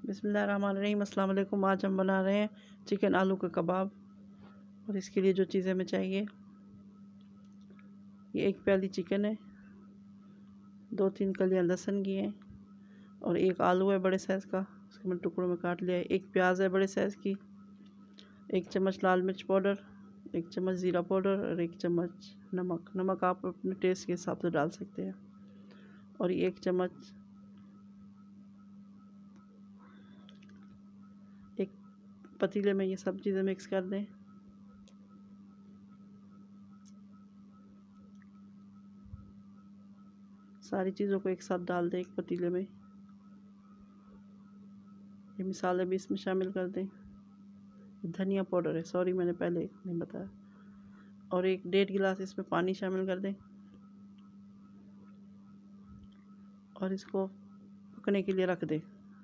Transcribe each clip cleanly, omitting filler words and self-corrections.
बिस्मिल्लाहिर्रहमानिर्रहीम। अस्सलाम वालेकुम। आज हम बना रहे हैं चिकन आलू का कबाब। और इसके लिए जो चीज़ें हमें चाहिए, ये 1 प्याली चिकन है, 2-3 कलियां लहसुन की हैं, और 1 आलू है बड़े साइज़ का, उसको मैंने टुकड़ों में काट लिया है। 1 प्याज है बड़े साइज़ की, 1 चम्मच लाल मिर्च पाउडर, 1 चम्मच ज़ीरा पाउडर और 1 चम्मच नमक। नमक आप अपने टेस्ट के हिसाब से डाल सकते हैं। और 1 चम्मच एक पतीले में ये सब चीज़ें मिक्स कर दें। सारी चीज़ों को एक साथ डाल दें एक पतीले में। ये मसाले भी इसमें शामिल कर दें। धनिया पाउडर है, सॉरी मैंने पहले नहीं बताया। और 1-1.5 गिलास इसमें पानी शामिल कर दें और इसको पकने के लिए रख दें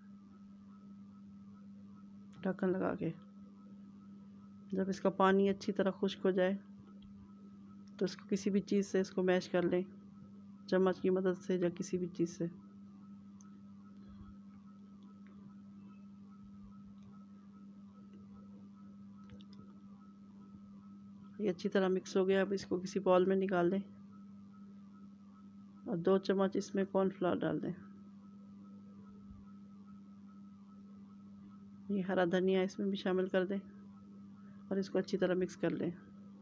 ढक्कन लगा के। जब इसका पानी अच्छी तरह खुश्क हो जाए तो इसको किसी भी चीज़ से इसको मैश कर लें, चम्मच की मदद से या किसी भी चीज़ से। ये अच्छी तरह मिक्स हो गया। अब इसको किसी बाउल में निकाल लें और 2 चम्मच इसमें कॉर्नफ्लावर डाल दें। ये हरा धनिया इसमें भी शामिल कर दें और इसको अच्छी तरह मिक्स कर लें।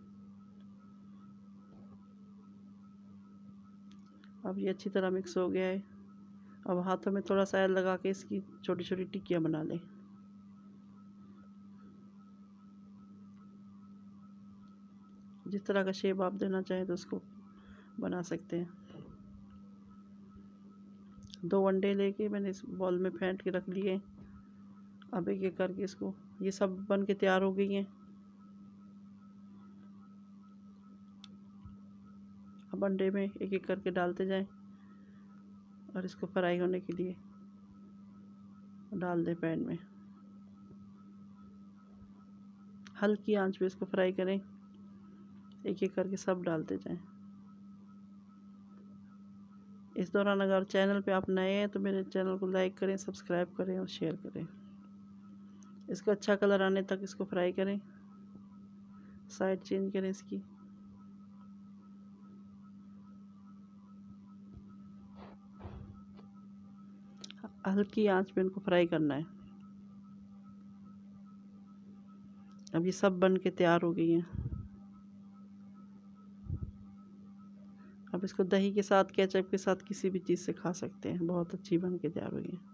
अब ये अच्छी तरह मिक्स हो गया है। अब हाथों में थोड़ा सा ऑयल लगा के इसकी छोटी छोटी टिक्कियाँ बना लें। जिस तरह का शेप आप देना चाहें तो उसको बना सकते हैं। 2 अंडे लेके मैंने इस बॉल में फेंट के रख लिए। अब एक-एक करके इसको, ये सब बन के तैयार हो गई हैं। अब अंडे में एक-एक करके डालते जाएं और इसको फ्राई होने के लिए डाल दें पैन में। हल्की आंच पे इसको फ्राई करें, एक-एक करके सब डालते जाएं। इस दौरान अगर चैनल पे आप नए हैं तो मेरे चैनल को लाइक करें, सब्सक्राइब करें और शेयर करें। इसका अच्छा कलर आने तक इसको फ्राई करें। साइड चेंज करें इसकी। हल्की आंच पे इनको फ्राई करना है। अब ये सब बन के तैयार हो गई हैं। अब इसको दही के साथ, केचप के साथ, किसी भी चीज़ से खा सकते हैं। बहुत अच्छी बन के तैयार हुई है।